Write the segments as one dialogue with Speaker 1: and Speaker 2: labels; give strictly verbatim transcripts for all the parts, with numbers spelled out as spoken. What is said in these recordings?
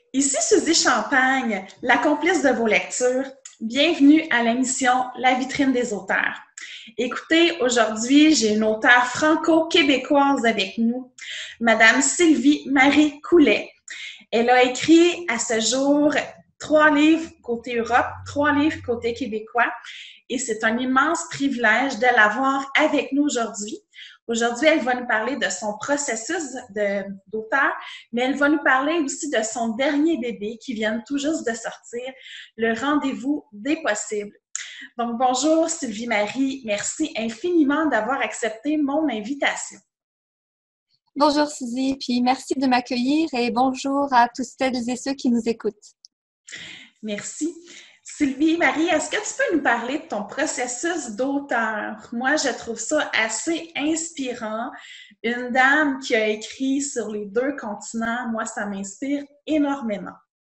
Speaker 1: Ici Suzy Champagne, la complice de vos lectures. Bienvenue à l'émission La vitrine des auteurs. Écoutez, aujourd'hui, j'ai une auteure franco-québécoise avec nous, Madame Sylvie Marie Coulet. Elle a écrit à ce jour trois livres côté Europe, trois livres côté québécois, et c'est un immense privilège de l'avoir avec nous aujourd'hui. Aujourd'hui, elle va nous parler de son processus de, d'auteur, mais elle va nous parler aussi de son dernier bébé qui vient tout juste de sortir, Le rendez-vous des possibles. Donc, bonjour Sylvie Marie, merci infiniment d'avoir accepté mon invitation.
Speaker 2: Bonjour Suzy, puis merci de m'accueillir et bonjour à tous celles et ceux qui nous écoutent.
Speaker 1: Merci. Sylvie Marie, est-ce que tu peux nous parler de ton processus d'auteur? Moi, je trouve ça assez inspirant. Une dame qui a écrit sur les deux continents, moi, ça m'inspire énormément.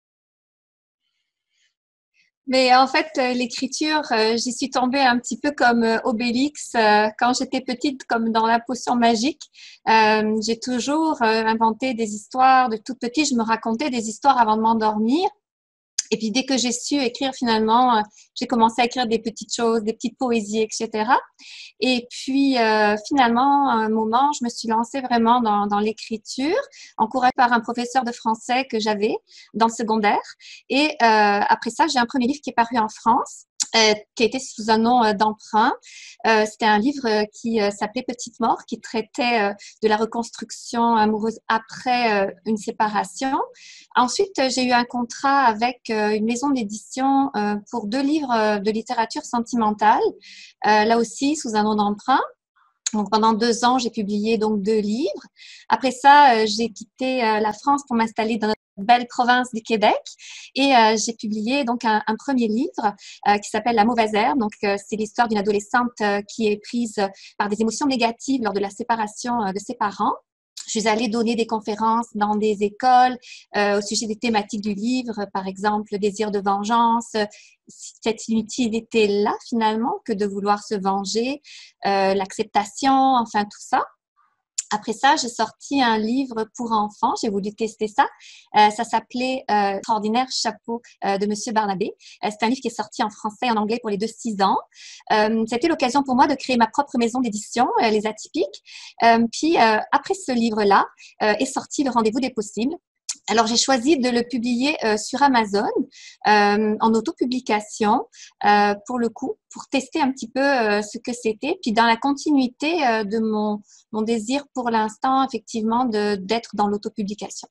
Speaker 2: Mais en fait, l'écriture, j'y suis tombée un petit peu comme Obélix quand j'étais petite, comme dans la potion magique. Euh, j'ai toujours inventé des histoires. De toute petite, je me racontais des histoires avant de m'endormir. Et puis, dès que j'ai su écrire, finalement, euh, j'ai commencé à écrire des petites choses, des petites poésies, et cetera. Et puis, euh, finalement, à un moment, je me suis lancée vraiment dans, dans l'écriture, encouragée par un professeur de français que j'avais dans le secondaire. Et euh, après ça, j'ai un premier livre qui est paru en France. Euh, qui a été sous un nom euh, d'emprunt. Euh, c'était un livre euh, qui euh, s'appelait Petite Mort, qui traitait euh, de la reconstruction amoureuse après euh, une séparation. Ensuite, euh, j'ai eu un contrat avec euh, une maison d'édition euh, pour deux livres euh, de littérature sentimentale, euh, là aussi sous un nom d'emprunt. Donc, pendant deux ans, j'ai publié donc deux livres. Après ça, euh, j'ai quitté euh, la France pour m'installer dans notre belle province du Québec et euh, j'ai publié donc un, un premier livre euh, qui s'appelle La mauvaise herbe. Donc, euh, c'est l'histoire d'une adolescente euh, qui est prise par des émotions négatives lors de la séparation euh, de ses parents. Je suis allée donner des conférences dans des écoles euh, au sujet des thématiques du livre, par exemple, le désir de vengeance, cette inutilité-là, finalement, que de vouloir se venger, euh, l'acceptation, enfin, tout ça. Après ça, j'ai sorti un livre pour enfants. J'ai voulu tester ça. Euh, ça s'appelait euh, Extraordinaire chapeau euh, de Monsieur Barnabé. Euh, c'est un livre qui est sorti en français et en anglais pour les deux six ans. Euh, c'était l'occasion pour moi de créer ma propre maison d'édition, euh, Les Atypiques. Euh, puis, euh, après ce livre-là, euh, est sorti Le rendez-vous des possibles. Alors, j'ai choisi de le publier euh, sur Amazon euh, en autopublication euh, pour le coup, pour tester un petit peu euh, ce que c'était. Puis, dans la continuité euh, de mon, mon désir pour l'instant, effectivement, de, d'être dans l'autopublication.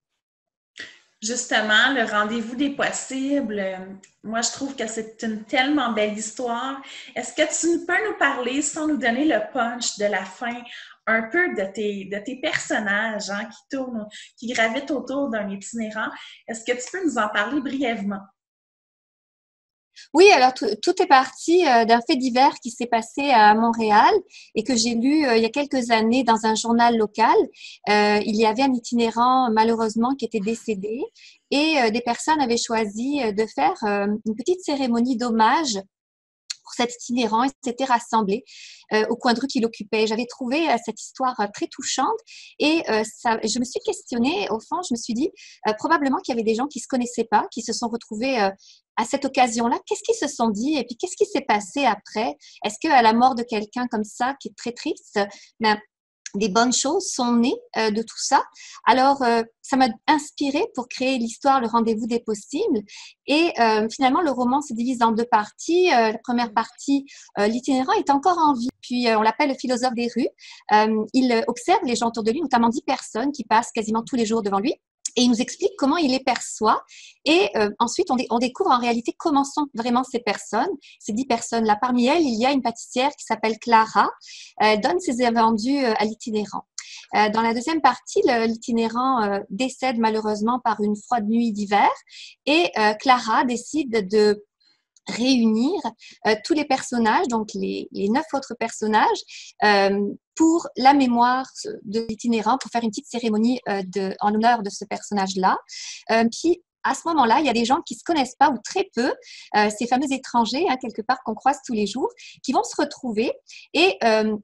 Speaker 1: Justement, Le rendez-vous des possibles, euh, moi, je trouve que c'est une tellement belle histoire. Est-ce que tu peux nous parler, sans nous donner le punch de la fin, un peu de tes, de tes personnages hein, qui tournent, qui gravitent autour d'un itinérant? Est-ce que tu peux nous en parler brièvement?
Speaker 2: Oui, alors tout, tout est parti euh, d'un fait divers qui s'est passé à Montréal et que j'ai lu euh, il y a quelques années dans un journal local. Euh, il y avait un itinérant malheureusement qui était décédé et euh, des personnes avaient choisi euh, de faire euh, une petite cérémonie d'hommage pour cet itinérant. Ils s'étaient rassemblés euh, au coin de rue qu'il occupait. J'avais trouvé euh, cette histoire euh, très touchante et euh, ça, je me suis questionnée. Au fond, je me suis dit euh, probablement qu'il y avait des gens qui se connaissaient pas, qui se sont retrouvés euh, à cette occasion-là. Qu'est-ce qu'ils se sont dit et puis qu'est-ce qui s'est passé après? Est-ce qu'à la mort de quelqu'un comme ça, qui est très triste, ben, des bonnes choses sont nées euh, de tout ça. Alors, euh, ça m'a inspirée pour créer l'histoire Le rendez-vous des possibles. Et euh, finalement, le roman se divise en deux parties. Euh, la première partie, euh, l'itinérant est encore en vie. Puis, euh, on l'appelle le philosophe des rues. Euh, il observe les gens autour de lui, notamment dix personnes qui passent quasiment tous les jours devant lui. Et il nous explique comment il les perçoit. Et euh, ensuite, on, dé- on découvre en réalité comment sont vraiment ces personnes, ces dix personnes-là. Parmi elles, il y a une pâtissière qui s'appelle Clara. Euh, Elle donne ses invendus euh, à l'itinérant. Euh, dans la deuxième partie, le- l'itinérant euh, décède malheureusement par une froide nuit d'hiver. Et euh, Clara décide de réunir euh, tous les personnages, donc les, les neuf autres personnages, euh, pour la mémoire de l'itinérant, pour faire une petite cérémonie euh, de, en l'honneur de ce personnage-là. Euh, puis, à ce moment-là, il y a des gens qui ne se connaissent pas ou très peu, euh, ces fameux étrangers, hein, quelque part, qu'on croise tous les jours, qui vont se retrouver et euh,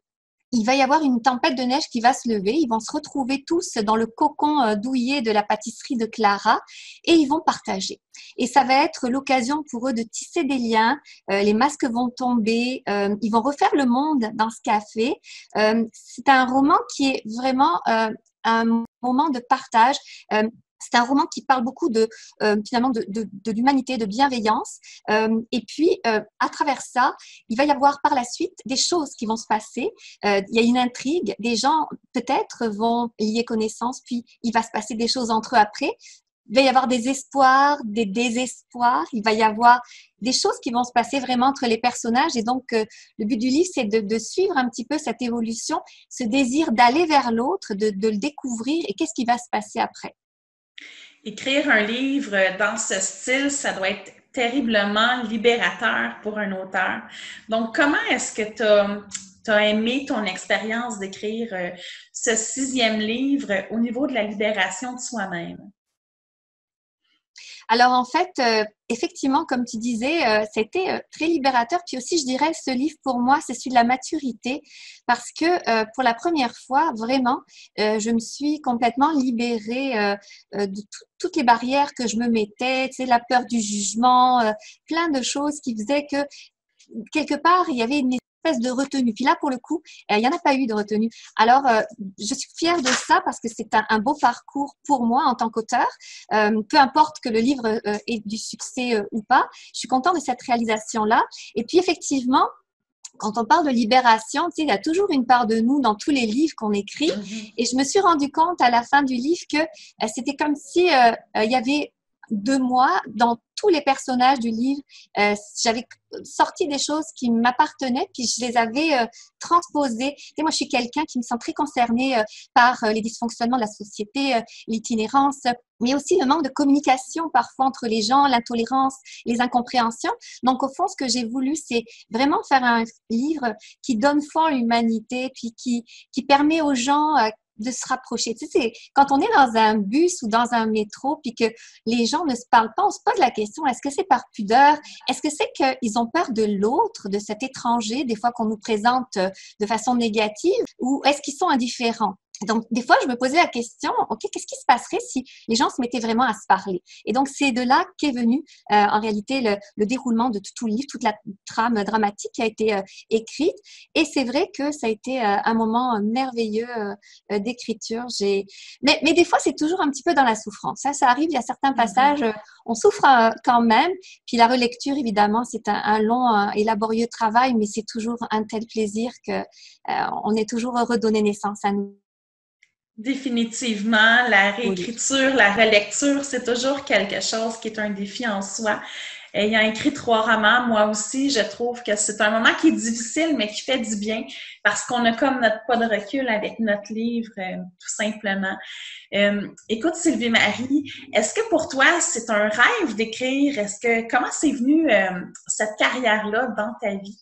Speaker 2: il va y avoir une tempête de neige qui va se lever. Ils vont se retrouver tous dans le cocon euh, douillet de la pâtisserie de Clara et ils vont partager. Et ça va être l'occasion pour eux de tisser des liens. Euh, les masques vont tomber. Euh, ils vont refaire le monde dans ce café. Euh, c'est un roman qui est vraiment euh, un moment de partage. Euh, C'est un roman qui parle beaucoup de euh, finalement de, de, de l'humanité, de bienveillance. Euh, et puis, euh, à travers ça, il va y avoir par la suite des choses qui vont se passer. Euh, il y a une intrigue. Des gens, peut-être, vont lier connaissance, puis il va se passer des choses entre eux après. Il va y avoir des espoirs, des désespoirs. Il va y avoir des choses qui vont se passer vraiment entre les personnages. Et donc, euh, le but du livre, c'est de, de suivre un petit peu cette évolution, ce désir d'aller vers l'autre, de, de le découvrir et qu'est-ce qui va se passer après.
Speaker 1: Écrire un livre dans ce style, ça doit être terriblement libérateur pour un auteur. Donc, comment est-ce que tu as aimé ton expérience d'écrire euh, ce sixième livre au niveau de la libération de soi-même?
Speaker 2: Alors en fait, euh, effectivement, comme tu disais, euh, c'était euh, très libérateur. Puis aussi, je dirais, ce livre pour moi, c'est celui de la maturité parce que euh, pour la première fois, vraiment, euh, je me suis complètement libérée euh, euh, de tout, toutes les barrières que je me mettais, tu sais, la peur du jugement, euh, plein de choses qui faisaient que quelque part, il y avait une espèce de retenue. Puis là, pour le coup, euh, il n'y en a pas eu de retenue. Alors, euh, je suis fière de ça parce que c'est un, un beau parcours pour moi en tant qu'auteur. Euh, peu importe que le livre euh, ait du succès euh, ou pas, je suis contente de cette réalisation-là. Et puis, effectivement, quand on parle de libération, tu sais, il y a toujours une part de nous dans tous les livres qu'on écrit.
Speaker 1: Mm-hmm.
Speaker 2: Et je me suis rendu compte à la fin du livre que euh, c'était comme si euh, euh, il y avait de moi dans tous les personnages du livre. Euh, j'avais sorti des choses qui m'appartenaient, puis je les avais euh, transposées. Tu sais, moi, je suis quelqu'un qui me sent très concernée euh, par euh, les dysfonctionnements de la société, euh, l'itinérance, mais aussi le manque de communication parfois entre les gens, l'intolérance, les incompréhensions. Donc, au fond, ce que j'ai voulu, c'est vraiment faire un livre qui donne foi à l'humanité, puis qui, qui permet aux gens euh, de se rapprocher. Tu sais, c'est, quand on est dans un bus ou dans un métro, puis que les gens ne se parlent pas, on se pose la question, est-ce que c'est par pudeur? Est-ce que c'est qu'ils ont peur de l'autre, de cet étranger, des fois qu'on nous présente de façon négative, ou est-ce qu'ils sont indifférents? Donc, des fois, je me posais la question, OK, qu'est-ce qui se passerait si les gens se mettaient vraiment à se parler? Et donc, c'est de là qu'est venu, euh, en réalité, le, le déroulement de tout, tout le livre, toute la trame dramatique qui a été euh, écrite. Et c'est vrai que ça a été euh, un moment merveilleux euh, d'écriture. J'ai... Mais, mais des fois, c'est toujours un petit peu dans la souffrance. Ça, ça arrive, il y a certains passages, euh, on souffre euh, quand même. Puis la relecture, évidemment, c'est un, un long euh, et laborieux travail, mais c'est toujours un tel plaisir que euh, on est toujours heureux de donner naissance à nous.
Speaker 1: Définitivement, la réécriture, la relecture, c'est toujours quelque chose qui est un défi en soi. Ayant écrit trois romans, moi aussi, je trouve que c'est un moment qui est difficile, mais qui fait du bien parce qu'on a comme notre pas de recul avec notre livre, euh, tout simplement. Euh, écoute, Sylvie-Marie, est-ce que pour toi, c'est un rêve d'écrire? Est-ce que comment c'est venu euh, cette carrière-là dans ta vie?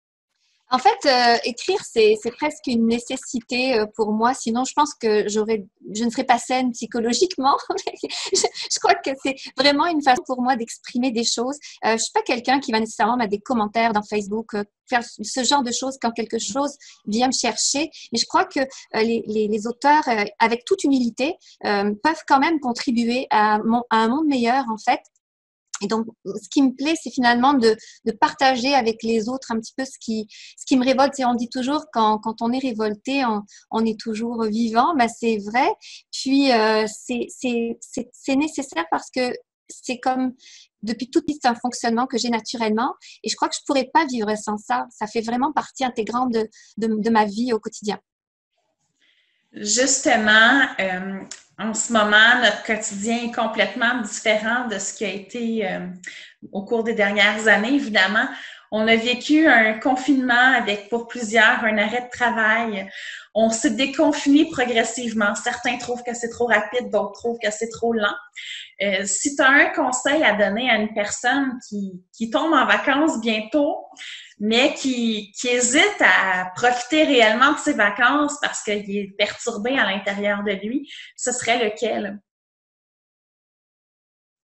Speaker 2: En fait, euh, écrire, c'est, c'est presque une nécessité euh, pour moi. Sinon, je pense que j'aurais, je ne serais pas saine psychologiquement. je, je crois que c'est vraiment une façon pour moi d'exprimer des choses. Euh, je suis pas quelqu'un qui va nécessairement mettre des commentaires dans Facebook, euh, faire ce genre de choses quand quelque chose vient me chercher. Mais je crois que euh, les, les, les auteurs, euh, avec toute humilité, euh, peuvent quand même contribuer à, mon, à un monde meilleur, en fait. Et donc, ce qui me plaît, c'est finalement de, de partager avec les autres un petit peu ce qui, ce qui me révolte. Et on dit toujours, quand, quand on est révolté, on, on est toujours vivant. Ben, c'est vrai. Puis, euh, c'est, c'est, c'est, c'est nécessaire parce que c'est comme, depuis toute petite, un fonctionnement que j'ai naturellement. Et je crois que je ne pourrais pas vivre sans ça. Ça fait vraiment partie intégrante de, de, de ma vie au quotidien.
Speaker 1: Justement, euh, en ce moment, notre quotidien est complètement différent de ce qui a été euh, au cours des dernières années, évidemment. On a vécu un confinement avec, pour plusieurs, un arrêt de travail. On s'est déconfiné progressivement. Certains trouvent que c'est trop rapide, d'autres trouvent que c'est trop lent. Euh, si tu as un conseil à donner à une personne qui, qui tombe en vacances bientôt, mais qui, qui hésite à profiter réellement de ses vacances parce qu'il est perturbé à l'intérieur de lui, ce serait lequel?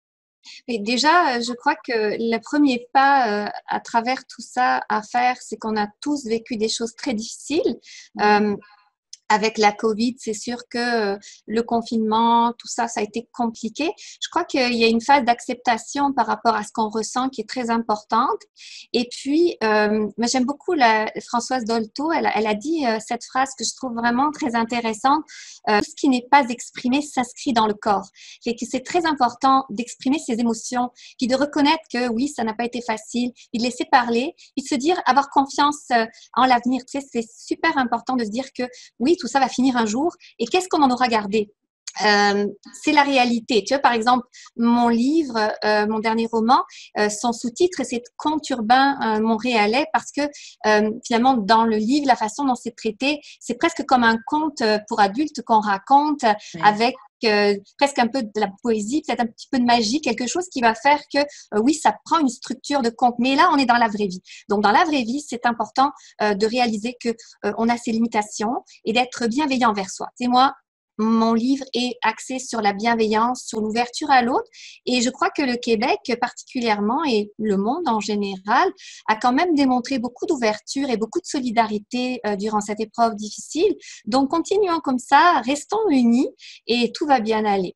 Speaker 2: Et déjà, euh, je crois que le premier pas euh, à travers tout ça à faire, c'est qu'on a tous vécu des choses très difficiles. Euh, Avec la COVID, c'est sûr que euh, le confinement, tout ça, ça a été compliqué. Je crois qu'il y a une phase d'acceptation par rapport à ce qu'on ressent qui est très importante. Et puis, euh, mais j'aime beaucoup la, Françoise Dolto, elle, a- elle a dit euh, cette phrase que je trouve vraiment très intéressante. Euh, tout ce qui n'est pas exprimé s'inscrit dans le corps. Et que c'est très important d'exprimer ses émotions, puis de reconnaître que oui, ça n'a pas été facile, puis de laisser parler, puis de se dire, avoir confiance euh, en l'avenir. Tu sais, c'est super important de se dire que oui, tout ça va finir un jour. Et qu'est-ce qu'on en aura gardé? Euh, c'est la réalité. Tu vois, par exemple, mon livre, euh, mon dernier roman, euh, son sous-titre, c'est Contes urbains euh, montréalais parce que euh, finalement, dans le livre, la façon dont c'est traité, c'est presque comme un conte pour adultes qu'on raconte
Speaker 1: Oui.
Speaker 2: avec euh, presque un peu de la poésie, peut-être un petit peu de magie, quelque chose qui va faire que, euh, oui, ça prend une structure de conte. Mais là, on est dans la vraie vie. Donc, dans la vraie vie, c'est important euh, de réaliser que euh, on a ses limitations et d'être bienveillant envers soi. Tu sais, moi, mon livre est axé sur la bienveillance, sur l'ouverture à l'autre. Et je crois que le Québec particulièrement et le monde en général a quand même démontré beaucoup d'ouverture et beaucoup de solidarité euh, durant cette épreuve difficile. Donc, continuons comme ça, restons unis et tout va bien aller.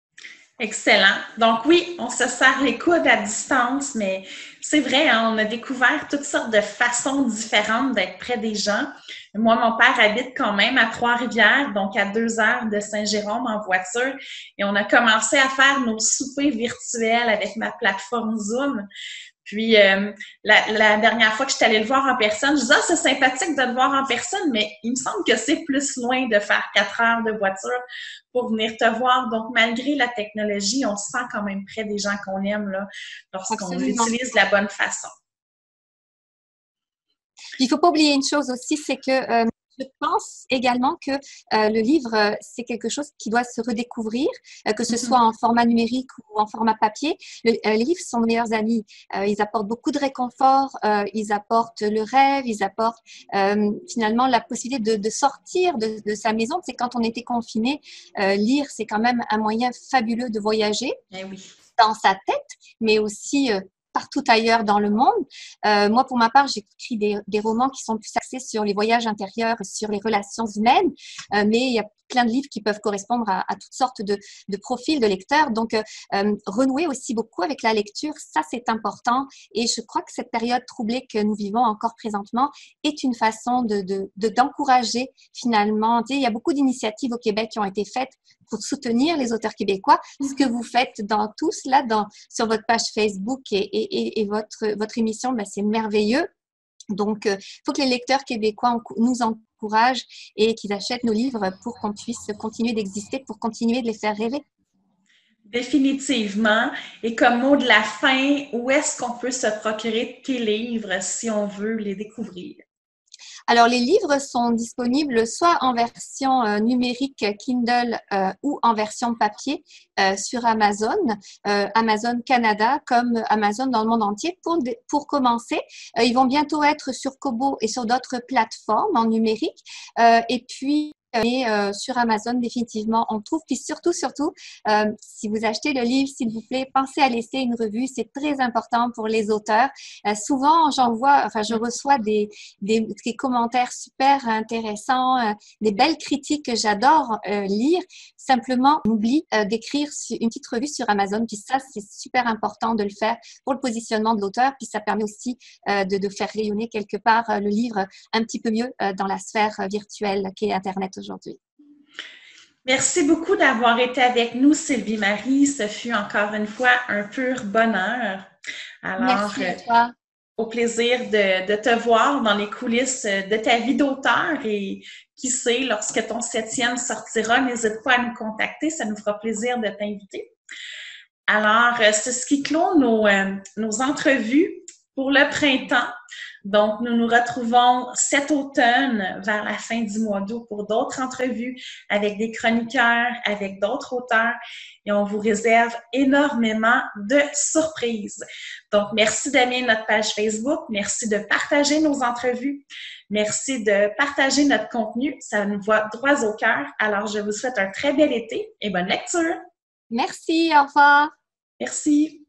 Speaker 1: Excellent. Donc oui, on se serre les coudes à distance, mais c'est vrai, hein, on a découvert toutes sortes de façons différentes d'être près des gens. Moi, mon père habite quand même à Trois-Rivières, donc à deux heures de Saint-Jérôme en voiture, et on a commencé à faire nos soupers virtuels avec ma plateforme Zoom. Puis, euh, la, la dernière fois que je suis allée le voir en personne, je disais, ah, c'est sympathique de le voir en personne, mais il me semble que c'est plus loin de faire quatre heures de voiture pour venir te voir. Donc, malgré la technologie, on se sent quand même près des gens qu'on aime là, lorsqu'on
Speaker 2: Absolument.
Speaker 1: l'utilise de la bonne façon.
Speaker 2: Il ne faut pas oublier une chose aussi, c'est que euh, je pense également que euh, le livre, euh, c'est quelque chose qui doit se redécouvrir, euh, que ce
Speaker 1: Mm-hmm.
Speaker 2: soit en format numérique ou en format papier. Le, euh, les livres sont nos meilleurs amis. Euh, ils apportent beaucoup de réconfort, euh, ils apportent le rêve, ils apportent euh, finalement la possibilité de, de sortir de, de sa maison. C'est quand on était confiné, euh, lire, c'est quand même un moyen fabuleux de voyager.
Speaker 1: Eh oui.
Speaker 2: Dans sa tête, mais aussi euh, partout ailleurs dans le monde. Euh, moi, pour ma part, j'écris des, des romans qui sont plus axés sur les voyages intérieurs, sur les relations humaines, euh, mais il y a plein de livres qui peuvent correspondre à, à toutes sortes de, de profils de lecteurs. Donc, euh, euh, renouer aussi beaucoup avec la lecture, ça, c'est important. Et je crois que cette période troublée que nous vivons encore présentement est une façon de, de, de, d'encourager finalement. Tu sais, il y a beaucoup d'initiatives au Québec qui ont été faites pour soutenir les auteurs québécois. Ce que vous faites dans tout cela, dans, sur votre page Facebook et, et, et votre, votre émission, ben, c'est merveilleux. Donc, il euh, faut que les lecteurs québécois nous encouragent et qu'ils achètent nos livres pour qu'on puisse continuer d'exister, pour continuer de les faire rêver.
Speaker 1: Définitivement. Et comme mot de la fin, où est-ce qu'on peut se procurer tes livres si on veut les découvrir?
Speaker 2: Alors, les livres sont disponibles soit en version euh, numérique Kindle euh, ou en version papier euh, sur Amazon, euh, Amazon Canada comme Amazon dans le monde entier. Pour, pour commencer, euh, ils vont bientôt être sur Kobo et sur d'autres plateformes en numérique. Euh, et puis, Et euh, sur Amazon, définitivement, on trouve. Puis surtout, surtout, euh, si vous achetez le livre, s'il vous plaît, pensez à laisser une revue. C'est très important pour les auteurs. Euh, souvent, j'en vois, enfin, je reçois des, des, des commentaires super intéressants, euh, des belles critiques que j'adore euh, lire. Simplement, on oublie euh, d'écrire une petite revue sur Amazon. Puis ça, c'est super important de le faire pour le positionnement de l'auteur. Puis ça permet aussi euh, de, de faire rayonner quelque part euh, le livre un petit peu mieux euh, dans la sphère euh, virtuelle qui est Internet aujourd'hui.
Speaker 1: Merci beaucoup d'avoir été avec nous, Sylvie Marie. Ce fut encore une fois un pur bonheur. Alors,
Speaker 2: merci à toi.
Speaker 1: Euh, au plaisir de, de te voir dans les coulisses de ta vie d'auteur et qui sait, lorsque ton septième sortira, n'hésite pas à nous contacter, ça nous fera plaisir de t'inviter. Alors, c'est ce qui clôt nos, euh, nos entrevues pour le printemps. Donc, nous nous retrouvons cet automne vers la fin du mois d'août pour d'autres entrevues avec des chroniqueurs, avec d'autres auteurs et on vous réserve énormément de surprises. Donc, merci d'aimer notre page Facebook, merci de partager nos entrevues, merci de partager notre contenu, ça nous va droit au cœur. Alors, je vous souhaite un très bel été et bonne lecture!
Speaker 2: Merci, au revoir!
Speaker 1: Merci!